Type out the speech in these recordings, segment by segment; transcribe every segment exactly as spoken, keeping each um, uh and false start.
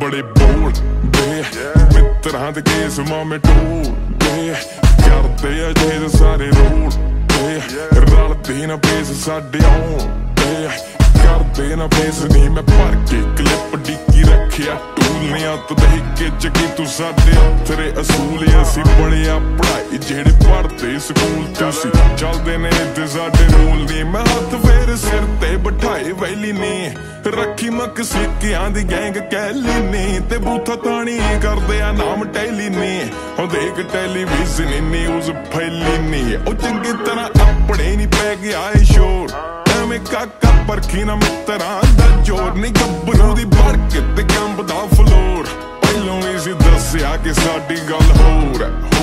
बड़े बोलदे मित्रां दे केस मामे टोलदे करदे अजे सारे रोलदे रलदे ना पेस साडे आउंदे करदे ना पेस नहीं मैं भर के क्लिप डिक्की रखिया टूलियां तो दही के चकी तू साडे तेरे असूल असी पढ़िया पढ़ाई जेड़े पढ़दे स्कूल तुसी चलदे ने ते साडे रूल नहीं मैं हथ फेर सिर ते बिठाई वैली नहीं रखी मक सिक्कियां दी गैंग कैली नहीं ते बूथा तानी करदे आ नाम टैली नहीं ओ देख टेलीविजन न्यूज़ फैली नहीं ओ चंगी तरह अपने नहीं पै गया है शोर एवें काका परखी ना मित्रां दा जोर नहीं गब्बरू दी भड़क ते कंबदा फ्लोर पहलों ही सी दस्सिया कि साडी गल होर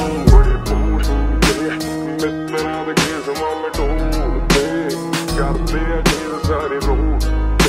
मित्रां दे केस मामे टोलदे करदे अजे सारे रोल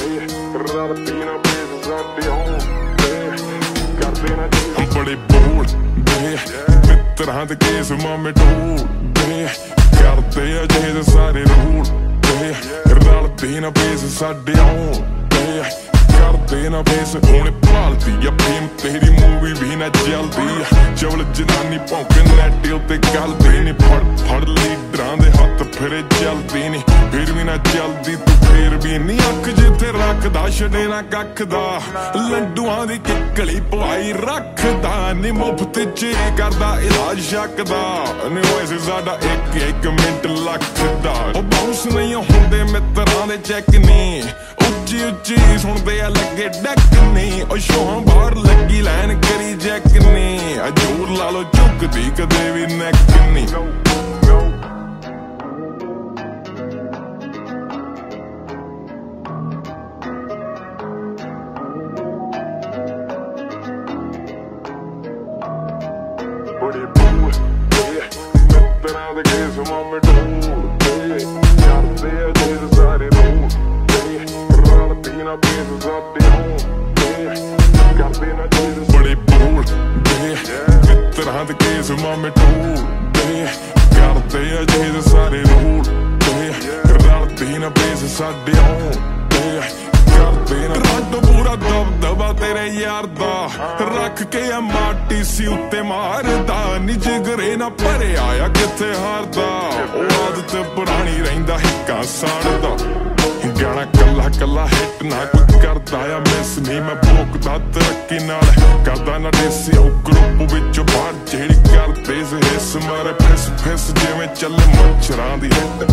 बड़े बोलदे मित्रां दे केस मामे टोलदे करदे अजे सारे रोलदे रलदे ना पेस साडे आउंदे करदे ना पेस हुण भालदी आ फेम तेरी मूवी भी ना चलदी चवल जनानी भौंके नैट उत्ते गलदी नी फड़ फड़ लीडरां दे हत्थ फिरे चलदी नी फिर भी ना चलदी तू फिर भी नी अख जिथे रखदा छड़े ना कख दा लंडुआं दी किकली पवाई रखदा नी मुफ्त च करदा इलाज शक दा नी वैसे साडा एक एक मिंट लख दा ओ बाउंस नहीं हुंदे मित्रां दे चैक नी उच्ची उच्ची सुनदे आ लगे डक नी ओ शोहां बाहर लगी लैन करी जैक नी जोर ला लो झुकदी कदे भी नैक नी बड़े बोलदे मित्रां दे केस मामे टोलदे करदे अजे सारे रोलदे रलदे ना पेस साडे आउंदे करदे ना बड़े बोलदे मित्रां दे केस मामे टोलदे करदे अजे सारे रोलदे रलदे ना पेस साडे आउंदे करदे ना रंड पूरा दबदबा तेरे यार दा रख के आ माटी सी उत्ते मारदा नी जिगरे ना भरे आया किथे हारदा ओ आदत पुरानी रहिंदा हिक्का साड़दा गाना कला कला हिट ना कोई करदा आ मिस नहीं मैं भोकदा तरक्की नाल करदा ना देसी ओ ग्रुप विच बाहर जेड़ी करदे हिस मारे फिस फिस जिवें चले मच्छरां दी हिट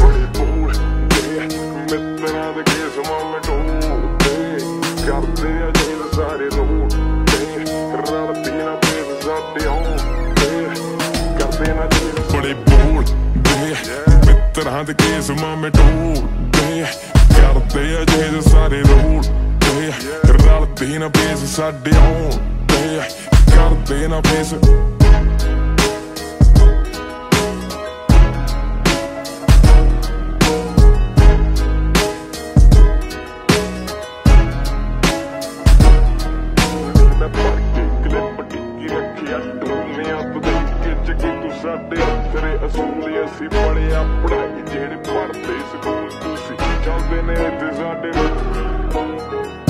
मित्रां दे केस मामे टोलदे करदे अजे सारे रोलदे रलदे ना पेस साडे आउंदे करदे ना बड़े बोलदे मित्रां दे केस मामे टोलदे करदे अजे सारे रोलदे रलदे ना पेस साडे आउंदे करदे ना पेस तेरे असूल असी पढ़िया पढ़ाई जेड़े पढ़दे स्कूल तुसी चलदे ने ते साडे